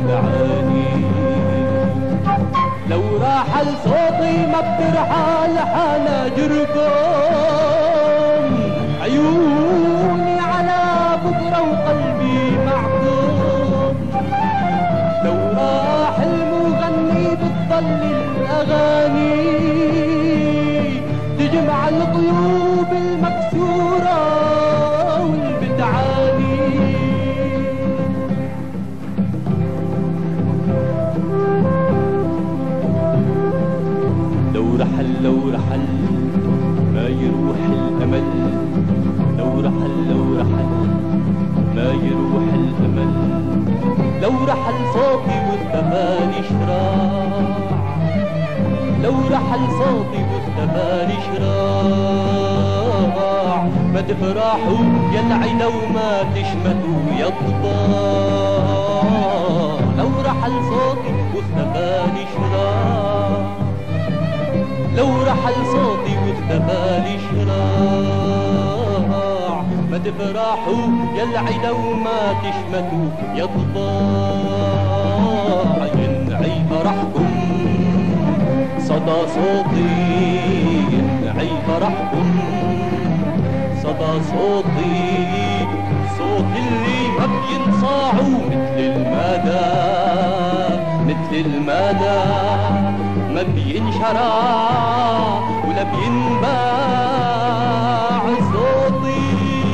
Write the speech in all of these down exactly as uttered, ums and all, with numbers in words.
والبدعاني. لو راح صوتي ما بترحل حناجركم، عيوني على بكرة وقلبي معكم. لو راح المغني بتضل الأغاني تجمع القلوب المكسورة والبدعاني. لو رحل لو رحل ما يروح الأمل، لو رحل لو رحل ما يروح الأمل. لو رحل صوتي واختفاني شراع، لو رحل صوتي واختفاني شراع. ما تفرحوا يا العيلة وما تشمتوا يا الطباع. لو رحل صوتي واختفاني شراع، لو رحل صوتي واختفاني شراع. ما تفرحوا يا العيلة وما تشمتوا يا طباع. ينعي فرحكم صدى صوتي، ينعي فرحكم صدى صوتي. صوت اللي ما بينصاعوا مثل المدى، مثل المدى ما بينشرى ولا بينباع صوتي.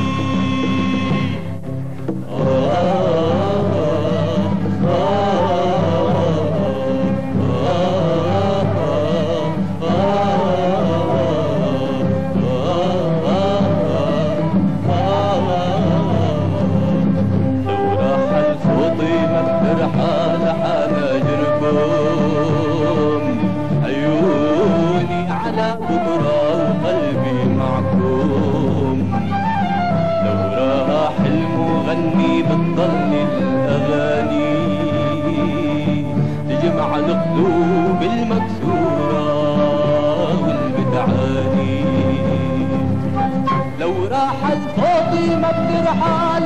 بكرة وقلبي معكم. لو راح المغني بتضل الأغاني تجمع القلوب المكسورة والبدعاني. لو راح صوتي ما بترحل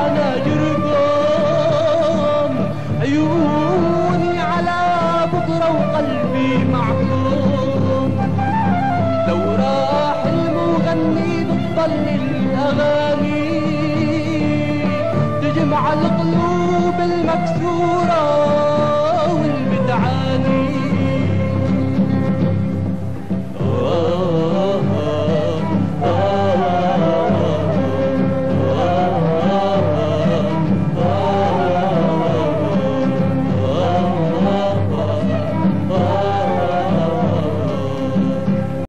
حناجركم، عيوني على بكرة وقلبي معكم. لو راح المغني بتضل الأغاني تجمع القلوب المكسورة